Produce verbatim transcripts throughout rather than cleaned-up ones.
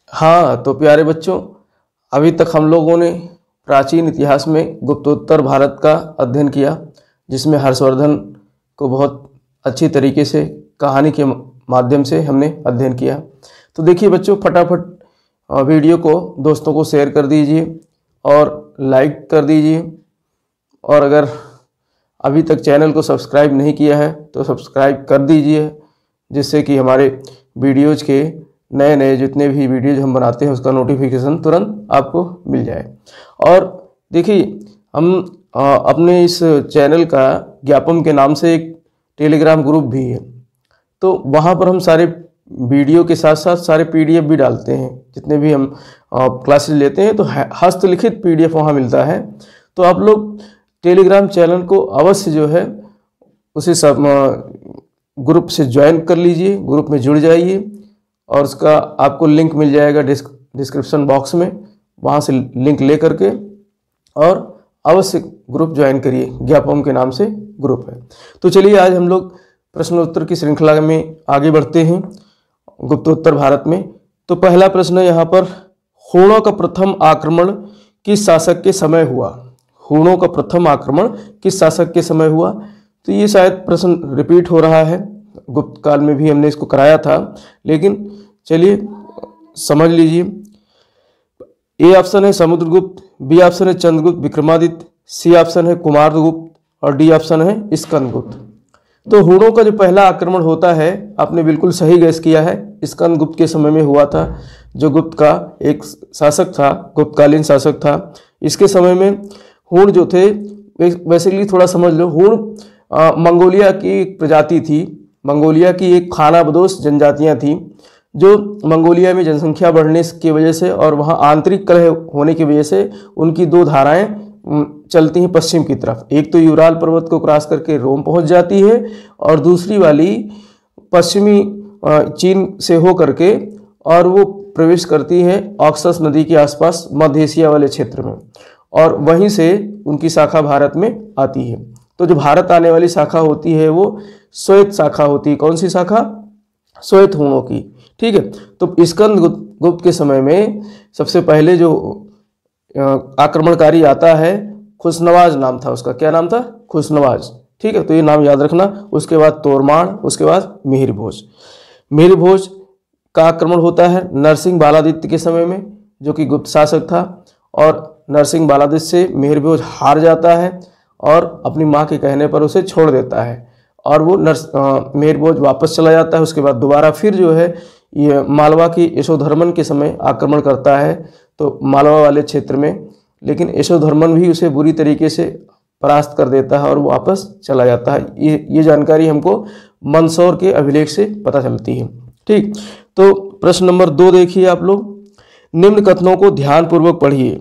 हाँ तो प्यारे बच्चों, अभी तक हम लोगों ने प्राचीन इतिहास में गुप्तोत्तर भारत का अध्ययन किया, जिसमें हर्षवर्धन को बहुत अच्छी तरीके से कहानी के माध्यम से हमने अध्ययन किया। तो देखिए बच्चों, फटाफट वीडियो को दोस्तों को शेयर कर दीजिए और लाइक कर दीजिए, और अगर अभी तक चैनल को सब्सक्राइब नहीं किया है तो सब्सक्राइब कर दीजिए, जिससे कि हमारे वीडियोज़ के नए नए जितने भी वीडियोज हम बनाते हैं उसका नोटिफिकेशन तुरंत आपको मिल जाए। और देखिए, हम आ, अपने इस चैनल का ज्ञापम के नाम से एक टेलीग्राम ग्रुप भी है, तो वहाँ पर हम सारे वीडियो के साथ साथ सारे पीडीएफ भी डालते हैं। जितने भी हम क्लासेस लेते हैं तो हस्तलिखित पीडीएफ वहाँ मिलता है। तो आप लोग टेलीग्राम चैनल को अवश्य जो है उसे सब ग्रुप से ज्वाइन कर लीजिए, ग्रुप में जुड़ जाइए, और उसका आपको लिंक मिल जाएगा डिस्क्रिप्शन बॉक्स में। वहाँ से लिंक ले करके और अवश्य ग्रुप ज्वाइन करिए, ज्ञापम के नाम से ग्रुप है। तो चलिए आज हम लोग प्रश्नोत्तर की श्रृंखला में आगे बढ़ते हैं गुप्तोत्तर भारत में। तो पहला प्रश्न है यहाँ पर, हूणों का प्रथम आक्रमण किस शासक के समय हुआ? हूणों का प्रथम आक्रमण किस शासक के समय हुआ? तो ये शायद प्रश्न रिपीट हो रहा है, गुप्त काल में भी हमने इसको कराया था, लेकिन चलिए समझ लीजिए। ए ऑप्शन है समुद्रगुप्त, बी ऑप्शन है चंद्रगुप्त विक्रमादित्य, सी ऑप्शन है कुमारगुप्त और डी ऑप्शन है स्कंदगुप्त। तो हूणों का जो पहला आक्रमण होता है, आपने बिल्कुल सही गैस किया है, स्कंदगुप्त के समय में हुआ था, जो गुप्त का एक शासक था, गुप्तकालीन शासक था। इसके समय में हूण जो थे, बेसिकली थोड़ा समझ लो, हूण मंगोलिया की एक प्रजाति थी, मंगोलिया की एक खानाबदोश जनजातियां थीं, जो मंगोलिया में जनसंख्या बढ़ने की वजह से और वहाँ आंतरिक कलह होने की वजह से उनकी दो धाराएं चलती हैं पश्चिम की तरफ। एक तो यूराल पर्वत को क्रॉस करके रोम पहुंच जाती है, और दूसरी वाली पश्चिमी चीन से हो करके और वो प्रवेश करती है ऑक्सस नदी के आसपास मध्य एशिया वाले क्षेत्र में, और वहीं से उनकी शाखा भारत में आती है। तो जो भारत आने वाली शाखा होती है वो श्वेत शाखा होती है। कौन सी शाखा? श्वेत हूणों की। ठीक है। तो स्कंदगुप्त के समय में सबसे पहले जो आक्रमणकारी आता है, खुशनवाज नाम था उसका। क्या नाम था? खुशनवाज। ठीक है, तो ये नाम याद रखना। उसके बाद तोरमाण, उसके बाद मिहिर भोज। मिहिर भोज का आक्रमण होता है नरसिंह बालादित्य के समय में, जो कि गुप्त शासक था, और नरसिंह बालादित्य से मिहिर भोज हार जाता है और अपनी माँ के कहने पर उसे छोड़ देता है, और वो नरस मिहिर भोज वापस चला जाता है। उसके बाद दोबारा फिर जो है ये मालवा की यशोधर्मन के समय आक्रमण करता है, तो मालवा वाले क्षेत्र में, लेकिन यशोधर्मन भी उसे बुरी तरीके से परास्त कर देता है और वो वापस चला जाता है। ये ये जानकारी हमको मंदसौर के अभिलेख से पता चलती है। ठीक, तो प्रश्न नंबर दो देखिए आप लोग, निम्न कथनों को ध्यानपूर्वक पढ़िए।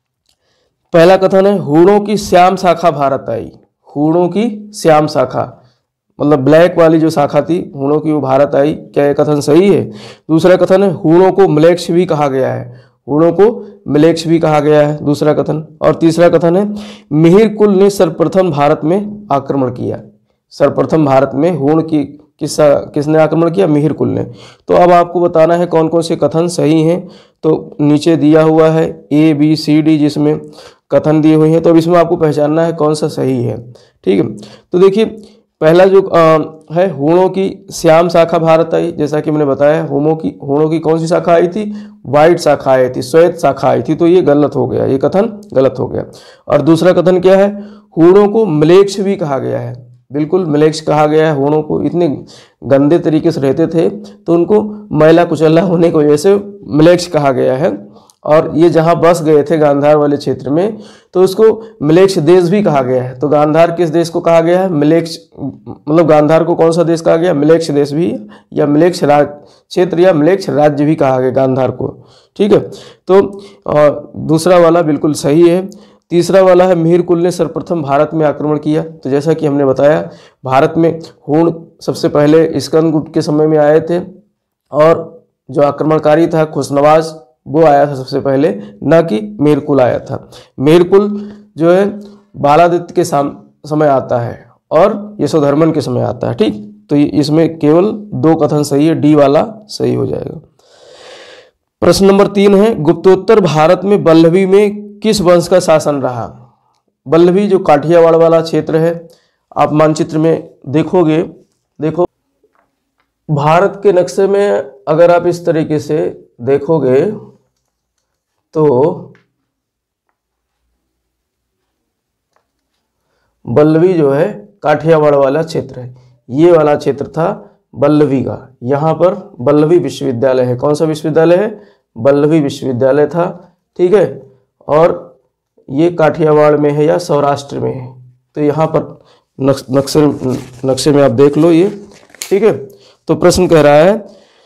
पहला कथन है, हूणों की श्याम शाखा भारत आई। हूणों की श्याम शाखा मतलब ब्लैक वाली जो शाखा थी हूणों की, वो भारत आई। क्या यह कथन सही है? दूसरा कथन है, हूणों को म्लेच्छ भी कहा गया है। हूणों को म्लेच्छ भी कहा गया है, दूसरा कथन। और तीसरा कथन है, मिहिर कुल ने सर्वप्रथम भारत में आक्रमण किया। सर्वप्रथम भारत में हूण की किस किसने आक्रमण किया? मिहिर कुल ने। तो अब आपको बताना है कौन कौन से कथन सही हैं। तो नीचे दिया हुआ है ए बी सी डी, जिसमें कथन दिए हुए हैं, तो अब इसमें आपको पहचानना है कौन सा सही है। ठीक है, तो देखिए पहला जो आ, है, हूणों की श्याम शाखा भारत आई। जैसा कि मैंने बताया, हूणों की हूणों की कौन सी शाखा आई थी? वाइट शाखा आई थी, श्वेत शाखा आई थी। तो ये गलत हो गया, ये कथन गलत हो गया। और दूसरा कथन क्या है? हूणों को म्लेच्छ भी कहा गया है। बिल्कुल म्लेच्छ कहा गया है हूणों को। इतने गंदे तरीके से रहते थे तो उनको मैला कुचैला होने की वजह से म्लेच्छ कहा गया है। और ये जहाँ बस गए थे गांधार वाले क्षेत्र में, तो उसको म्लेच्छ देश भी कहा गया है। तो गांधार किस देश को कहा गया है? म्लेच्छ, मतलब गांधार को कौन सा देश कहा गया? म्लेच्छ देश भी, या म्लेच्छ राज क्षेत्र, या म्लेच्छ राज्य भी कहा गया गांधार को। ठीक है, तो और दूसरा वाला बिल्कुल सही है। तीसरा वाला है, मिहिर कुल ने सर्वप्रथम भारत में आक्रमण किया। तो जैसा कि हमने बताया, भारत में हूण सबसे पहले स्कंदगुप्त के समय में आए थे, और जो आक्रमणकारी था खुशनवाज, वो आया था सबसे पहले, न कि मिहिर कुल आया था। मिहिर कुल जो है बालादित्य के समय आता है और यशोधर्मन के समय आता है। ठीक, तो इसमें केवल दो कथन सही है, डी वाला सही हो जाएगा। प्रश्न नंबर तीन है, गुप्तोत्तर भारत में वल्लभी में किस वंश का शासन रहा? वल्लभी जो काठियावाड़ वाला क्षेत्र है, आप मानचित्र में देखोगे, देखो भारत के नक्शे में अगर आप इस तरीके से देखोगे तो वल्लभी जो है काठियावाड़ वाला क्षेत्र है, ये वाला क्षेत्र था वल्लभी का। यहाँ पर वल्लभी विश्वविद्यालय है। कौन सा विश्वविद्यालय है? वल्लभी विश्वविद्यालय था, ठीक है। और ये काठियावाड़ में है या सौराष्ट्र में है, तो यहाँ पर नक्शे नक्शे में आप देख लो ये, ठीक है। तो प्रश्न कह रहा है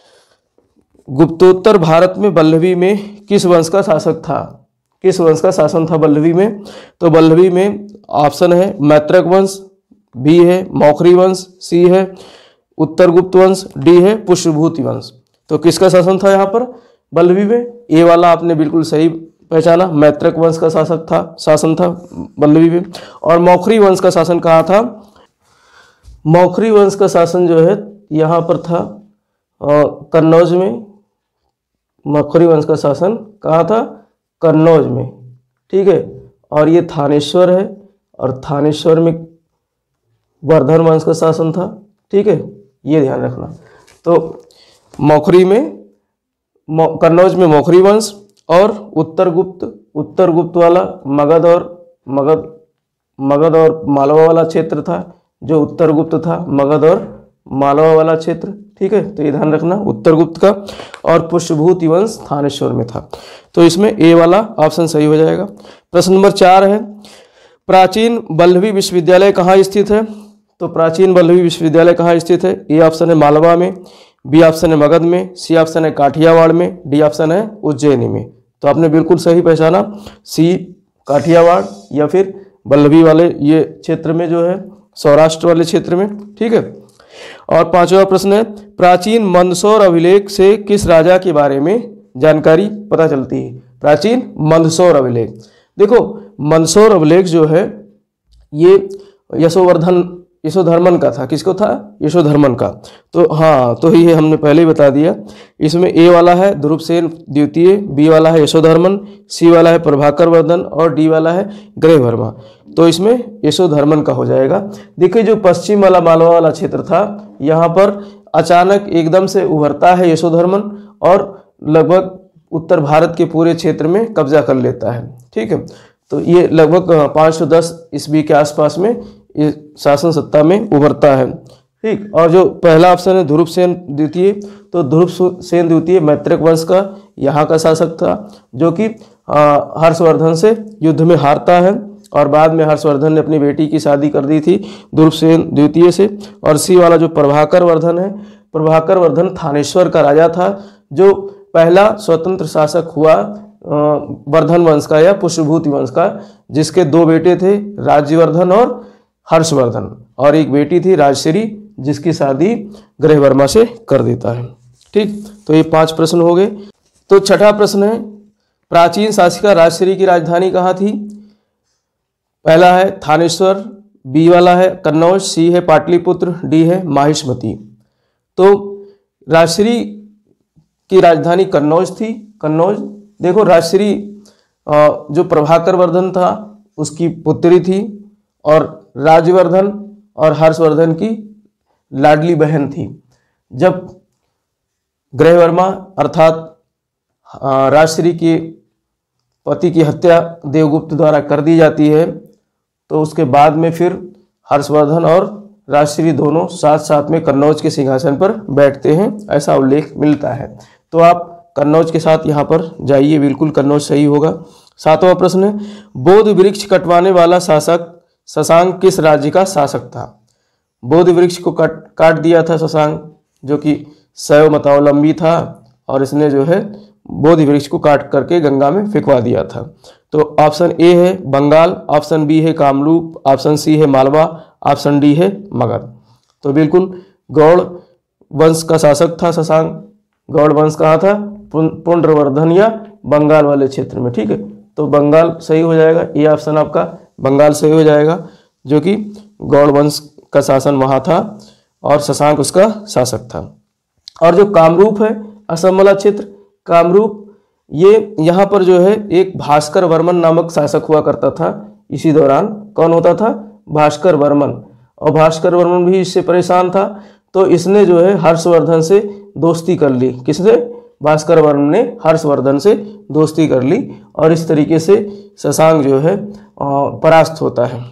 गुप्तोत्तर भारत में वल्लभी में किस वंश का शासक था? किस वंश का शासन था वल्लभी में? तो वल्लभी में ऑप्शन है मैत्रक वंश, बी है मौखरी वंश, सी है उत्तर गुप्त वंश, डी है पुष्यभूति वंश। तो किसका शासन था यहाँ पर वल्लभी में? ए वाला आपने बिल्कुल सही पहचाना, मैत्रक वंश का शासक था शासन था वल्लभी में। और मौखरी वंश का शासन कहाँ था? मौखरी वंश का शासन जो है यहाँ पर था कन्नौज में। मौखरी वंश का शासन कहाँ था? कन्नौज में, ठीक है। और ये थानेश्वर है, और थानेश्वर में वर्धन वंश का शासन था, ठीक है, ये ध्यान रखना। तो मौखरी में कन्नौज में मौखरी वंश, और उत्तर गुप्त उत्तर गुप्त वाला मगध और मगध मगध और मालवा वाला क्षेत्र था, जो उत्तर गुप्त था, मगध और मालवा वाला क्षेत्र, ठीक है। तो ये ध्यान रखना उत्तर गुप्त का। और पुष्यभूति वंश थानेश्वर में था। तो इसमें ए वाला ऑप्शन सही हो जाएगा। प्रश्न नंबर चार है, प्राचीन वल्लभी विश्वविद्यालय कहाँ स्थित है? तो प्राचीन वल्लभी विश्वविद्यालय कहाँ स्थित है? ए ऑप्शन है मालवा में, बी ऑप्शन है मगध में, सी ऑप्शन है काठियावाड़ में, डी ऑप्शन है उज्जैनी में। तो आपने बिल्कुल सही पहचाना, सी काठियावाड़ या फिर वल्लभी वाले ये क्षेत्र में जो है सौराष्ट्र वाले क्षेत्र में, ठीक है। और पांचवा प्रश्न है, प्राचीन मंदसौर अभिलेख से किस राजा के बारे में जानकारी पता चलती है? प्राचीन मंदसौर अभिलेख, देखो मंदसौर अभिलेख जो है ये यशोवर्धन यशोधर्मन का था। किसको था? यशोधर्मन का। तो हाँ, तो ये हमने पहले ही बता दिया। इसमें ए वाला है ध्रुवसेन द्वितीय, बी वाला है यशोधर्मन, सी वाला है प्रभाकर वर्धन, और डी वाला है ग्रहवर्मा। तो इसमें यशोधर्मन का हो जाएगा। देखिए जो पश्चिम वाला मालवा वाला क्षेत्र था, यहाँ पर अचानक एकदम से उभरता है यशोधर्मन और लगभग उत्तर भारत के पूरे क्षेत्र में कब्जा कर लेता है, ठीक है। तो ये लगभग पाँच सौ दस ईस्वी के आसपास में ये शासन सत्ता में उभरता है, ठीक। और जो पहला ऑप्शन है ध्रुवसेन द्वितीय, तो ध्रुवसेन द्वितीय मैत्रक वंश का यहाँ का शासक था, जो कि हर्षवर्धन से युद्ध में हारता है, और बाद में हर्षवर्धन ने अपनी बेटी की शादी कर दी थी ध्रुवसेन द्वितीय से। और सी वाला जो प्रभाकर वर्धन है, प्रभाकर वर्धन थानेश्वर का राजा था, जो पहला स्वतंत्र शासक हुआ वर्धन वंश का या पुष्यभूति वंश का, जिसके दो बेटे थे राज्यवर्धन और हर्षवर्धन, और एक बेटी थी राजश्री, जिसकी शादी ग्रहवर्मा से कर देता है, ठीक। तो ये पांच प्रश्न हो गए। तो छठा प्रश्न है, प्राचीन शासिका राजश्री की राजधानी कहाँ थी? पहला है थानेश्वर, बी वाला है कन्नौज, सी है पाटलिपुत्र, डी है माहिष्मती। तो राजश्री की राजधानी कन्नौज थी। कन्नौज, देखो राजश्री जो प्रभाकर वर्धन था उसकी पुत्री थी, और राज्यवर्धन और हर्षवर्धन की लाडली बहन थी। जब ग्रहवर्मा अर्थात राजश्री के पति की हत्या देवगुप्त द्वारा कर दी जाती है, तो उसके बाद में फिर हर्षवर्धन और राजश्री दोनों साथ साथ में कन्नौज के सिंहासन पर बैठते हैं, ऐसा उल्लेख मिलता है। तो आप कन्नौज के साथ यहाँ पर जाइए, बिल्कुल कन्नौज सही होगा। सातवां प्रश्न है, बोध वृक्ष कटवाने वाला शासक शशांक किस राज्य का शासक था? बोध वृक्ष को काट काट दिया था शशांक, जो कि शैव मतावलंबी था, और इसने जो है बोध वृक्ष को काट करके गंगा में फेंकवा दिया था। तो ऑप्शन ए है बंगाल, ऑप्शन बी है कामरूप, ऑप्शन सी है मालवा, ऑप्शन डी है मगध। तो बिल्कुल गौड़ वंश का शासक था शशांक। गौड़ वंश कहाँ था? पुंड्रवर्धन या बंगाल वाले क्षेत्र में, ठीक है। तो बंगाल सही हो जाएगा, ये ऑप्शन आपका बंगाल सही हो जाएगा, जो कि गौड़ वंश का शासन वहाँ था और शशांक उसका शासक था। और जो कामरूप है असम वाला क्षेत्र, कामरूप, ये यहाँ पर जो है एक भास्कर वर्मन नामक शासक हुआ करता था इसी दौरान। कौन होता था? भास्कर वर्मन। और भास्कर वर्मन भी इससे परेशान था, तो इसने जो है हर्षवर्धन से दोस्ती कर ली। किसने? भास्कर वर्मन ने हर्षवर्धन से दोस्ती कर ली और इस तरीके से शशांक जो है परास्त होता है।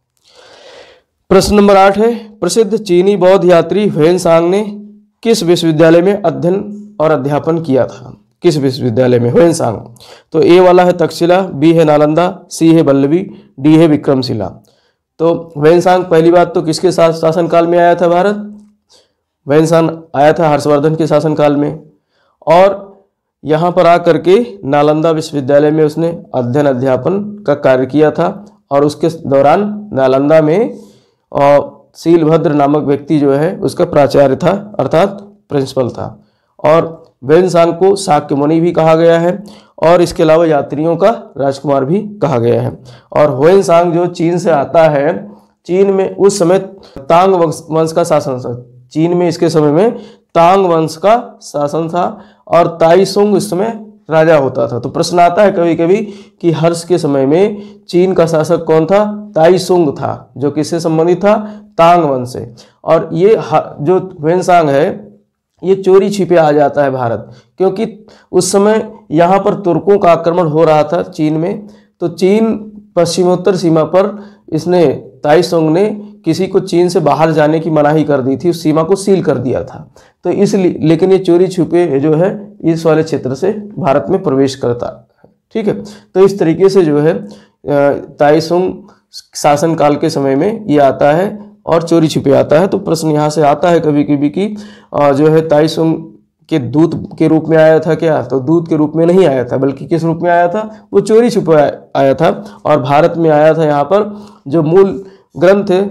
प्रश्न नंबर आठ है, प्रसिद्ध चीनी बौद्ध यात्री ह्वेनसांग ने किस विश्वविद्यालय में अध्ययन और अध्यापन किया था? किस विश्वविद्यालय में? ह्वेनसांग। तो ए वाला है तक्षशिला, बी है नालंदा, सी है वल्लभी, डी है विक्रमशिला। तो ह्वेनसांग पहली बात तो किसके साथ शासनकाल में आया था भारत? ह्वेनसांग आया था हर्षवर्धन के शासनकाल में, और यहाँ पर आकर के नालंदा विश्वविद्यालय में उसने अध्ययन अध्यापन का कार्य किया था। और उसके दौरान नालंदा में शीलभद्र नामक व्यक्ति जो है उसका प्राचार्य था, अर्थात प्रिंसिपल था। और ह्वेनसांग को शाक्य मुनि भी कहा गया है और इसके अलावा यात्रियों का राजकुमार भी कहा गया है। और ह्वेनसांग जो चीन से आता है, चीन में उस समय तांग वंश का शासन था। चीन में इसके समय में तांग वंश का शासन था और ताइसुंग उस समय राजा होता था। तो प्रश्न आता है कभी कभी कि हर्ष के समय में चीन का शासक कौन था? ताइसुंग था, जो किससे संबंधित था? तांग वंश से। और ये जो ह्वेनसांग है ये चोरी छिपे आ जाता है भारत, क्योंकि उस समय यहाँ पर तुर्कों का आक्रमण हो रहा था चीन में। तो चीन पश्चिमोत्तर सीमा पर इसने ताइसुंग ने किसी को चीन से बाहर जाने की मनाही कर दी थी, उस सीमा को सील कर दिया था। तो इसलिए लेकिन ये चोरी छुपे जो है इस वाले क्षेत्र से भारत में प्रवेश करता है। ठीक है, तो इस तरीके से जो है ताइसुंग शासनकाल के समय में ये आता है और चोरी छिपे आता है। तो प्रश्न यहाँ से आता है कभी कभी कि जो है ताइसुंग के दूत के रूप में आया था क्या? तो दूत के रूप में नहीं आया था, बल्कि किस रूप में आया था? वो चोरी छुपे आया था और भारत में आया था। यहाँ पर जो मूल ग्रंथ है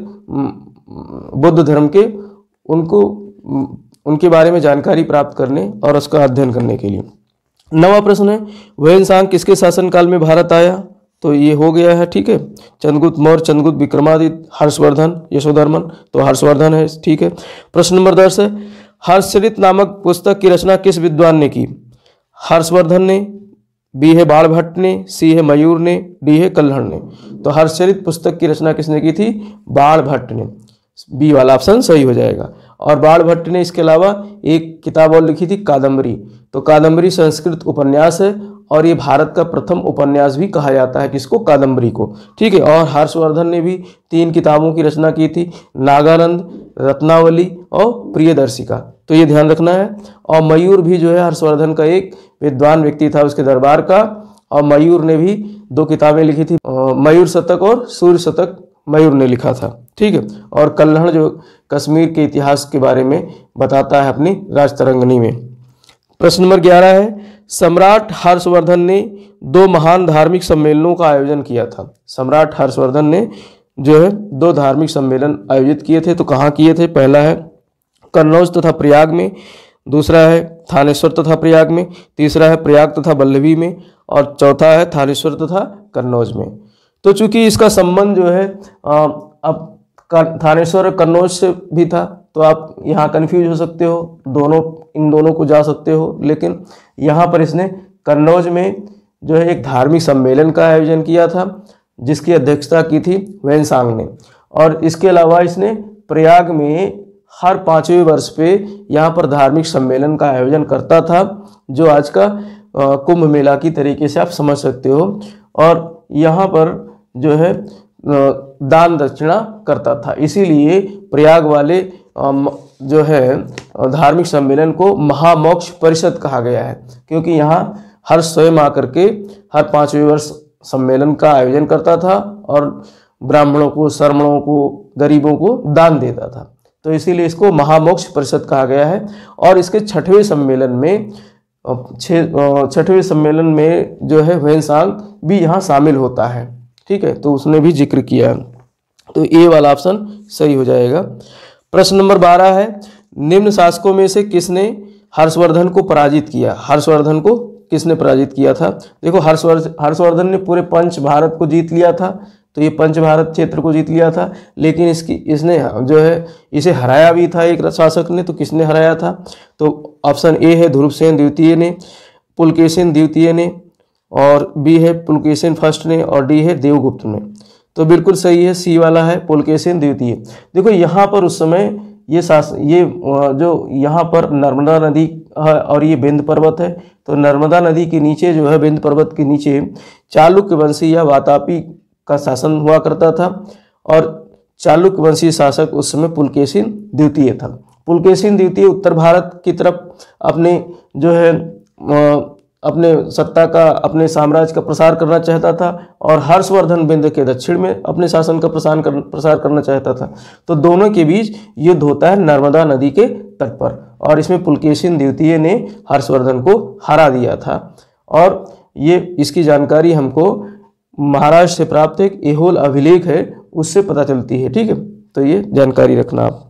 बुद्ध धर्म के, उनको उनके बारे में जानकारी प्राप्त करने और उसका अध्ययन करने के लिए। नवा प्रश्न है, ह्वेनसांग किसके शासनकाल में भारत आया? तो ये हो गया है, ठीक है, चंद्रगुप्त मौर्य, चंद्रगुप्त विक्रमादित्य, हर्षवर्धन, यशोधर्मन। तो हर्षवर्धन है, ठीक है। प्रश्न नंबर दस है, हर्षचरित नामक पुस्तक की रचना किस विद्वान ने की? हर्षवर्धन ने, बी है बाणभट्ट ने, सी है मयूर ने, डी है कल्हण ने। तो हर्षचरित पुस्तक की रचना किसने की थी? बाणभट्ट ने। बी वाला ऑप्शन सही हो जाएगा। और बाणभट्ट ने इसके अलावा एक किताब और लिखी थी, कादम्बरी। तो कादम्बरी संस्कृत उपन्यास है और ये भारत का प्रथम उपन्यास भी कहा जाता है, किसको? कादम्बरी को। ठीक है। और हर्षवर्धन ने भी तीन किताबों की रचना की थी, नागानंद, रत्नावली और प्रियदर्शिका। तो ये ध्यान रखना है। और मयूर भी जो है हर्षवर्धन का एक विद्वान व्यक्ति था उसके दरबार का, और मयूर ने भी दो किताबें लिखी थी, मयूर शतक और सूर्य शतक मयूर ने लिखा था। ठीक है। और कल्हण जो कश्मीर के इतिहास के बारे में बताता है अपनी राजतरंगिणी में। प्रश्न नंबर ग्यारह है, सम्राट हर्षवर्धन ने दो महान धार्मिक सम्मेलनों का आयोजन किया था। सम्राट हर्षवर्धन ने जो है दो धार्मिक सम्मेलन आयोजित किए थे। तो कहाँ किए थे? पहला है कन्नौज तथा प्रयाग में, दूसरा है थानेश्वर तथा प्रयाग में, तीसरा है प्रयाग तथा वल्लभी में, और चौथा है थानेश्वर तथा कन्नौज में। तो चूंकि इसका संबंध जो है आ, अब थानेश्वर और कन्नौज से भी था, तो आप यहाँ कंफ्यूज हो सकते हो, दोनों इन दोनों को जा सकते हो। लेकिन यहाँ पर इसने कन्नौज में जो है एक धार्मिक सम्मेलन का आयोजन किया था, जिसकी अध्यक्षता की थी ह्वेनसांग ने। और इसके अलावा इसने प्रयाग में हर पाँचवें वर्ष पे यहाँ पर धार्मिक सम्मेलन का आयोजन करता था, जो आज का कुंभ मेला की तरीके से आप समझ सकते हो। और यहाँ पर जो है दान दक्षिणा करता था, इसीलिए प्रयाग वाले जो है धार्मिक सम्मेलन को महामोक्ष परिषद कहा गया है, क्योंकि यहाँ हर स्वयं आकर के हर पाँचवें वर्ष सम्मेलन का आयोजन करता था और ब्राह्मणों को, श्रमणों को, गरीबों को दान देता था। तो इसीलिए इसको महामोक्ष परिषद कहा गया है। और इसके छठवें सम्मेलन में छठवें सम्मेलन में जो है ह्वेनसांग भी यहाँ शामिल होता है। ठीक है, तो उसने भी जिक्र किया। तो ए वाला ऑप्शन सही हो जाएगा। प्रश्न नंबर बारह है, निम्न शासकों में से किसने हर्षवर्धन को पराजित किया? हर्षवर्धन को किसने पराजित किया था? देखो, हर्षवर्धन हर्षवर्धन ने पूरे पंच भारत को जीत लिया था, तो ये पंच भारत क्षेत्र को जीत लिया था। लेकिन इसकी इसने जो है इसे हराया भी था एक शासक ने। तो किसने हराया था? तो ऑप्शन ए है ध्रुवसेन द्वितीय ने, पुलकेशिन द्वितीय ने, और बी है पुलकेशिन फर्स्ट ने, और डी है देवगुप्त ने। तो बिल्कुल सही है, सी वाला है पुलकेशिन द्वितीय। देखो यहाँ पर उस समय ये शासन ये जो यहाँ पर नर्मदा नदी है और ये विंध्य पर्वत है, तो नर्मदा नदी के नीचे जो है विंध्य पर्वत के नीचे चालुक्य वंशी या वातापी का शासन हुआ करता था, और चालुक्य वंशी शासक उस समय पुलकेशिन द्वितीय था। पुलकेशिन द्वितीय उत्तर भारत की तरफ अपने जो है अपने सत्ता का, अपने साम्राज्य का प्रसार करना चाहता था, और हर्षवर्धन विंध्य के दक्षिण में अपने शासन का प्रसार कर, प्रसार करना चाहता था। तो दोनों के बीच युद्ध होता है नर्मदा नदी के तट पर, और इसमें पुलकेशिन द्वितीय ने हर्षवर्धन को हरा दिया था। और ये इसकी जानकारी हमको महाराष्ट्र से प्राप्त एक ऐहोल अभिलेख है उससे पता चलती है। ठीक है, तो ये जानकारी रखना आप।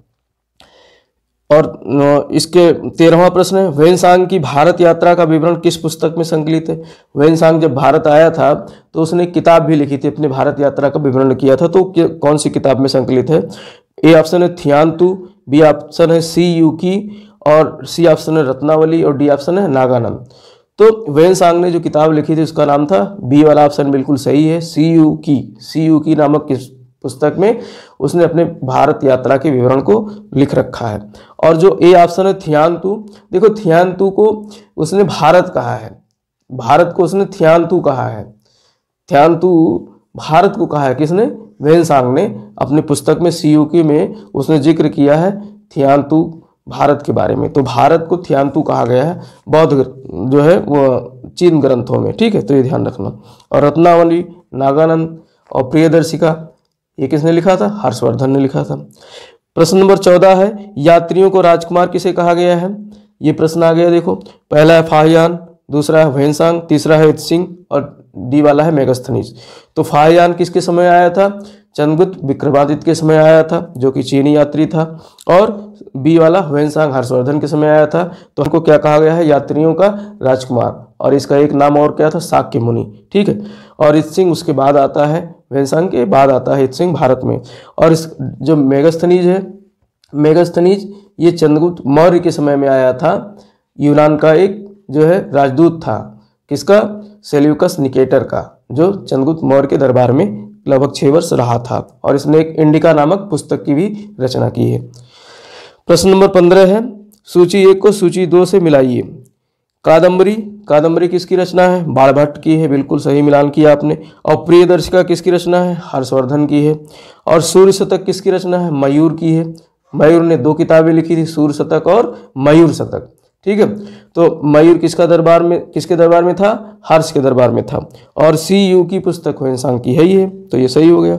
और इसके तेरहवां प्रश्न है, ह्वेनसांग की भारत यात्रा का विवरण किस पुस्तक में संकलित है? ह्वेनसांग जब भारत आया था तो उसने किताब भी लिखी थी, अपनी भारत यात्रा का विवरण किया था, तो कौन सी किताब में संकलित है? ए ऑप्शन है थियान्तु, बी ऑप्शन है सी यूकी, और सी ऑप्शन है रत्नावली, और डी ऑप्शन है नागानंद। तो ह्वेनसांग ने जो किताब लिखी थी उसका नाम था, बी वाला ऑप्शन बिल्कुल सही है, सी यूकी। सी यूकी नामक किस पुस्तक में उसने अपने भारत यात्रा के विवरण को लिख रखा है। और जो ए ऑप्शन है थियान्तु, देखो थियान्तु को उसने भारत कहा है, भारत को उसने थियान्तु कहा है, थियान्तु भारत को कहा है किसने? ह्वेनसांग ने अपनी पुस्तक में सी यूकी में उसने जिक्र किया है थियान्तु भारत के बारे में। तो भारत को थियान्तु कहा गया है बौद्ध जो है वो चीन ग्रंथों में। ठीक है, तो ये ध्यान रखना। और रत्नावली, नागानंद और प्रियदर्शिका ये किसने लिखा था? हर्षवर्धन ने लिखा था। प्रश्न नंबर चौदह है, यात्रियों को राजकुमार किसे कहा गया है? ये प्रश्न आ गया, देखो पहला है फाहियान, दूसरा है ह्वेनसांग, तीसरा है इत्सिंग, और डी वाला है मेगस्थनीज। तो फाहियान किसके समय आया था? चंद्रगुप्त विक्रमादित्य के समय आया था, जो कि चीनी यात्री था। और बी वाला ह्वेनसांग हर्षवर्धन के समय आया था। तो हमको क्या कहा गया है? यात्रियों का राजकुमार। और इसका एक नाम और क्या था? शाक्य मुनि। ठीक है, और इत्सिंग उसके बाद आता है, ह्वेनसांग के बाद आता है इत्सिंग भारत में। और इस जो मेगस्थनीज है, मेगस्थनीज ये चंद्रगुप्त मौर्य के समय में आया था। यूनान का एक जो है राजदूत था, किसका? सेल्यूकस निकेटर का, जो चंद्रगुप्त मौर्य के दरबार में लगभग छह वर्ष रहा था। और इसने एक इंडिका नामक पुस्तक की भी रचना की है। प्रश्न नंबर पंद्रह है, सूची एक को सूची दो से मिलाइए। कादम्बरी, कादम्बरी किसकी रचना है? बाणभट्ट की है, बिल्कुल सही मिलान किया आपने। और प्रियदर्शिका किसकी रचना है? हर्षवर्धन की है। और सूर्य शतक किसकी रचना है? मयूर की है। मयूर ने दो किताबें लिखी थी, सूर्य शतक और मयूर शतक। ठीक है, तो मयूर किसका दरबार में किसके दरबार में था? हर्ष के दरबार में था। और सी यू की पुस्तक ह्वेनसांग की है ही है, तो ये सही हो गया।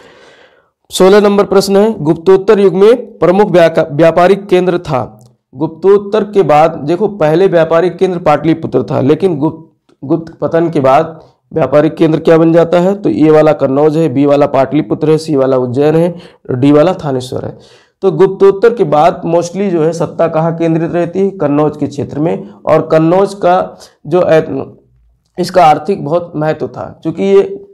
सोलह नंबर प्रश्न है, गुप्तोत्तर युग में प्रमुख व्यापारिक केंद्र था। गुप्तोत्तर के बाद देखो, पहले व्यापारिक केंद्र पाटलिपुत्र था, लेकिन गुप्त गुप्त पतन के बाद व्यापारिक केंद्र क्या बन जाता है? तो ए वाला कन्नौज है, बी वाला पाटलिपुत्र है, सी वाला उज्जैन है, डी वाला थानेश्वर है। तो गुप्तोत्तर के बाद मोस्टली जो है सत्ता कहाँ केंद्रित रहती है? कन्नौज के क्षेत्र में। और कन्नौज का जो इसका आर्थिक बहुत महत्व था, क्योंकि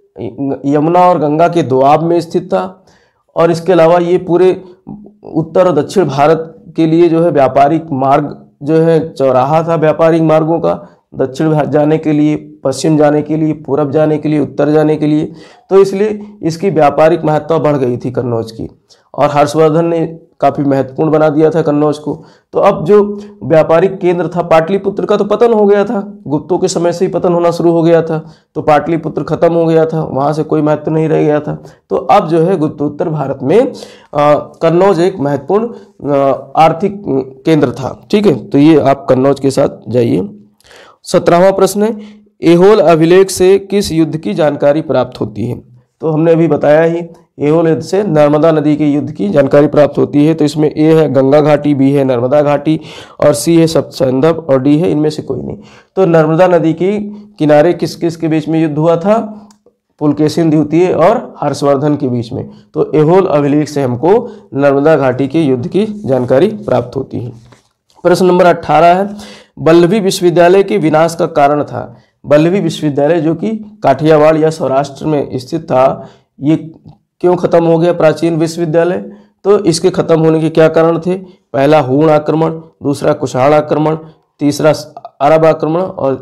ये यमुना और गंगा के दोआब में स्थित था। और इसके अलावा ये पूरे उत्तर और दक्षिण भारत के लिए जो है व्यापारिक मार्ग जो है चौराहा था व्यापारिक मार्गों का, दक्षिण जाने के लिए, पश्चिम जाने के लिए, पूरब जाने के लिए, उत्तर जाने के लिए। तो इसलिए इसकी व्यापारिक महत्ता बढ़ गई थी कन्नौज की, और हर्षवर्धन ने काफ़ी महत्वपूर्ण बना दिया था कन्नौज को। तो अब जो व्यापारिक केंद्र था पाटलिपुत्र का तो पतन हो गया था, गुप्तों के समय से ही पतन होना शुरू हो गया था, तो पाटलिपुत्र खत्म हो गया था, वहाँ से कोई महत्व नहीं रह गया था। तो अब जो है गुप्तोत्तर भारत में कन्नौज एक महत्वपूर्ण आर्थिक केंद्र था। ठीक है, तो ये आप कन्नौज के साथ जाइए। सत्रहवां प्रश्न है, ऐहोल अभिलेख से किस युद्ध की जानकारी प्राप्त होती है? तो हमने अभी बताया ही, ऐहोल युद्ध से नर्मदा नदी के युद्ध की जानकारी प्राप्त होती है। तो इसमें ए है गंगा घाटी, बी है नर्मदा घाटी, और सी है सप्तसैंधव, और डी है इनमें से कोई नहीं। तो नर्मदा नदी की किनारे किस किस के बीच में युद्ध हुआ था? पुलकेशिन द्वितीय और हर्षवर्धन के बीच में। तो ऐहोल अभिलेख से हमको नर्मदा घाटी के युद्ध की जानकारी प्राप्त होती है। प्रश्न नंबर अट्ठारह है, वल्लभी विश्वविद्यालय के विनाश का कारण था। वल्लभी विश्वविद्यालय जो कि काठियावाड़ या सौराष्ट्र में स्थित था, ये क्यों खत्म हो गया प्राचीन विश्वविद्यालय? तो इसके खत्म होने के क्या कारण थे? पहला हूण आक्रमण, दूसरा कुषाण आक्रमण, तीसरा अरब आक्रमण, और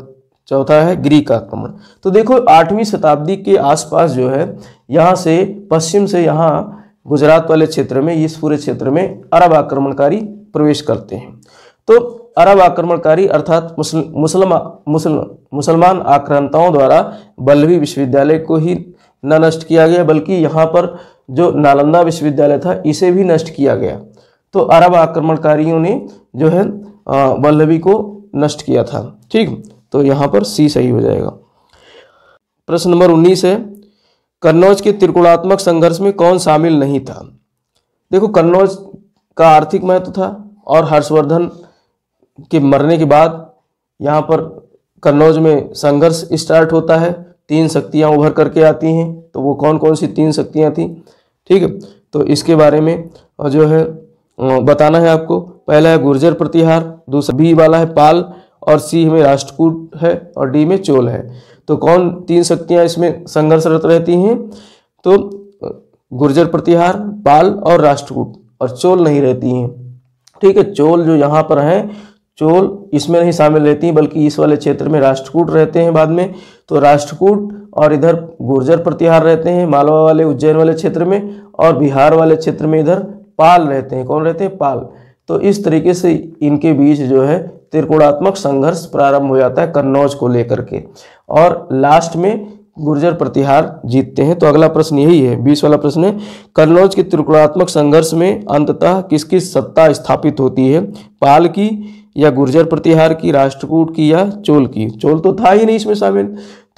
चौथा है ग्रीक आक्रमण। तो देखो आठवीं शताब्दी के आसपास जो है यहाँ से पश्चिम से यहाँ गुजरात वाले क्षेत्र में, इस पूरे क्षेत्र में अरब आक्रमणकारी प्रवेश करते हैं। तो अरब आक्रमणकारी अर्थात मुसलमान मुसलमान आक्रांताओं द्वारा वल्लभी विश्वविद्यालय को ही न नष्ट किया गया, बल्कि यहाँ पर जो नालंदा विश्वविद्यालय था इसे भी नष्ट किया गया। तो अरब आक्रमणकारियों ने जो है वल्लभी को नष्ट किया था। ठीक, तो यहाँ पर सी सही हो जाएगा। प्रश्न नंबर उन्नीस है, कन्नौज के त्रिकोणात्मक संघर्ष में कौन शामिल नहीं था? देखो कन्नौज का आर्थिक महत्व था और हर्षवर्धन के मरने के बाद यहाँ पर कन्नौज में संघर्ष स्टार्ट होता है, तीन शक्तियाँ उभर करके आती हैं। तो वो कौन कौन सी तीन शक्तियाँ थी? ठीक है, तो इसके बारे में जो है बताना है आपको। पहला है गुर्जर प्रतिहार, दूसरा बी वाला है पाल, और सी में राष्ट्रकूट है, और डी में चोल है। तो कौन तीन शक्तियां इसमें संघर्षरत रहती हैं? तो गुर्जर प्रतिहार, पाल और राष्ट्रकूट, और चोल नहीं रहती हैं। ठीक है, चोल जो यहाँ पर हैं, चोल इसमें नहीं शामिल रहती, बल्कि इस वाले क्षेत्र में राष्ट्रकूट रहते हैं बाद में। तो राष्ट्रकूट और इधर गुर्जर प्रतिहार रहते हैं मालवा वाले उज्जैन वाले क्षेत्र में, और बिहार वाले क्षेत्र में इधर पाल रहते हैं। कौन रहते हैं? पाल। तो इस तरीके से इनके बीच जो है त्रिकोणात्मक संघर्ष प्रारंभ हो जाता है कन्नौज को लेकर के, और लास्ट में गुर्जर प्रतिहार जीतते हैं। तो अगला प्रश्न यही है, बीस वाला प्रश्न है, कन्नौज के त्रिकोणात्मक संघर्ष में अंततः किसकी सत्ता स्थापित होती है? पाल की या गुर्जर प्रतिहार की, राष्ट्रकूट की या चोल की? चोल तो था ही नहीं इसमें शामिल।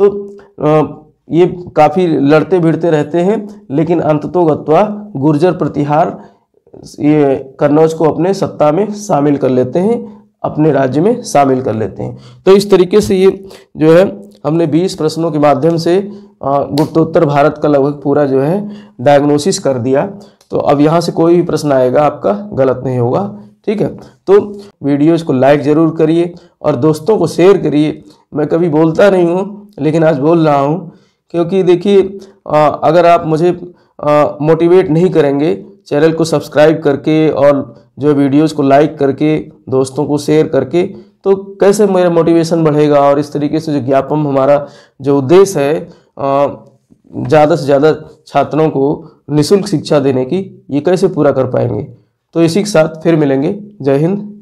तो ये काफ़ी लड़ते भिड़ते रहते हैं, लेकिन अंततोगत्वा गुर्जर प्रतिहार ये कन्नौज को अपने सत्ता में शामिल कर लेते हैं, अपने राज्य में शामिल कर लेते हैं। तो इस तरीके से ये जो है हमने बीस प्रश्नों के माध्यम से गुप्तोत्तर भारत का लगभग पूरा जो है डायग्नोसिस कर दिया। तो अब यहाँ से कोई भी प्रश्न आएगा आपका गलत नहीं होगा। ठीक है, तो वीडियोज़ को लाइक ज़रूर करिए और दोस्तों को शेयर करिए। मैं कभी बोलता नहीं हूँ, लेकिन आज बोल रहा हूँ, क्योंकि देखिए अगर आप मुझे मोटिवेट नहीं करेंगे चैनल को सब्सक्राइब करके और जो वीडियोज़ को लाइक करके दोस्तों को शेयर करके, तो कैसे मेरा मोटिवेशन बढ़ेगा। और इस तरीके से जो ज्ञापन हमारा जो उद्देश्य है ज़्यादा से ज़्यादा छात्रों को निःशुल्क शिक्षा देने की, ये कैसे पूरा कर पाएंगे। तो इसी के साथ फिर मिलेंगे। जय हिंद।